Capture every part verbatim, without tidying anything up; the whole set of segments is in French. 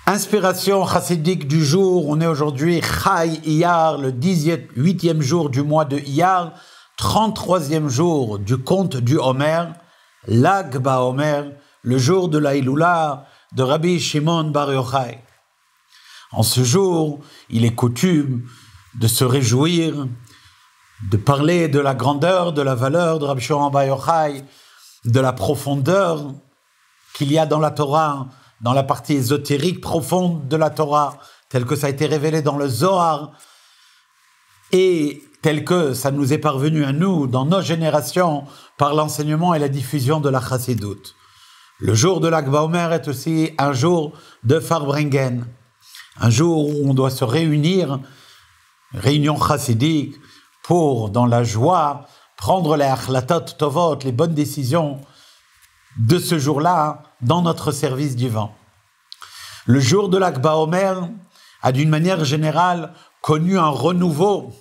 Inspiration chassidique du jour, on est aujourd'hui Chai Iyar, le dix-huitième jour du mois de Iyar, trente-troisième jour du conte du Homer, Lag BaOmer, le jour de la Iloula de Rabbi Shimon Bar Yochai. En ce jour, il est coutume de se réjouir, de parler de la grandeur, de la valeur de Rabbi Shimon Bar Yochai, de la profondeur qu'il y a dans la Torah, dans la partie ésotérique profonde de la Torah, tel que ça a été révélé dans le Zohar, et tel que ça nous est parvenu à nous, dans nos générations, par l'enseignement et la diffusion de la Chassidoute. Le jour de Lag BaOmer est aussi un jour de Farbrengen, un jour où on doit se réunir, réunion chassidique, pour, dans la joie, prendre les achlatot tovot, les bonnes décisions de ce jour-là, dans notre service divin. Le jour de Lag BaOmer a d'une manière générale connu un renouveau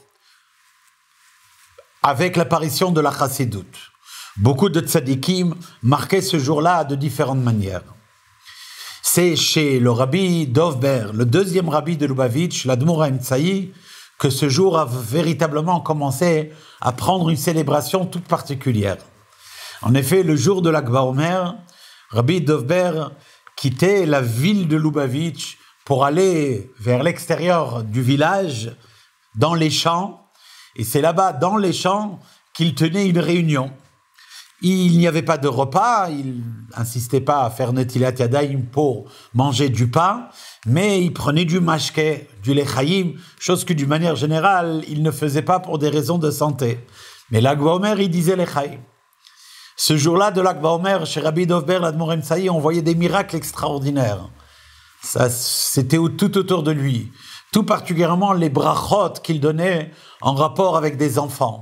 avec l'apparition de la Chassidoute. Beaucoup de tzadikim marquaient ce jour-là de différentes manières. C'est chez le rabbi Dovber, le deuxième rabbi de Lubavitch, l'Admour HaEmtsaï, que ce jour a véritablement commencé à prendre une célébration toute particulière. En effet, le jour de Lag BaOmer, Rabbi Dovber quittait la ville de Lubavitch pour aller vers l'extérieur du village, dans les champs, et c'est là-bas, dans les champs, qu'il tenait une réunion. Il n'y avait pas de repas, il n'insistait pas à faire Netilat Yadayim pour manger du pain, mais il prenait du mashke, du lechaïm, chose que d'une manière générale, il ne faisait pas pour des raisons de santé. Mais Lag BaOmer, il disait lechaïm. Ce jour-là de Lag BaOmer, chez Rabbi Dovber, l'Admour HaEmtsaï, on voyait des miracles extraordinaires. Ça, c'était tout autour de lui. Tout particulièrement les brachot qu'il donnait en rapport avec des enfants.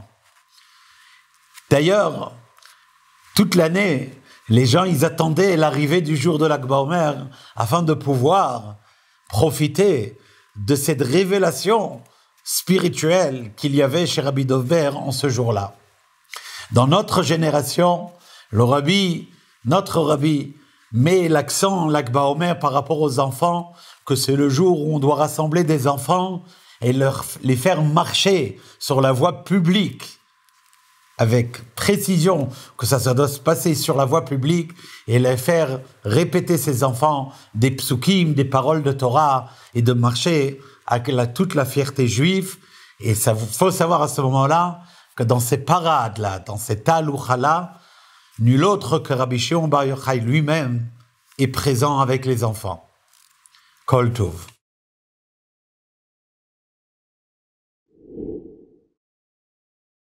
D'ailleurs, toute l'année, les gens, ils attendaient l'arrivée du jour de Lag BaOmer afin de pouvoir profiter de cette révélation spirituelle qu'il y avait chez Rabbi Dovber en ce jour-là. Dans notre génération, le rabbi, notre rabbi, met l'accent Lag BaOmer par rapport aux enfants, que c'est le jour où on doit rassembler des enfants et leur, les faire marcher sur la voie publique, avec précision, que ça, ça doit se passer sur la voie publique, et les faire répéter ces enfants des psukim, des paroles de Torah, et de marcher avec la, toute la fierté juive. Et il faut savoir à ce moment-là que dans ces parades-là, dans ces taloucha-là, nul autre que Rabbi Shimon Bar Yochai lui-même est présent avec les enfants. Kol Tov.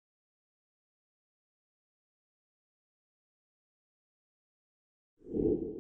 You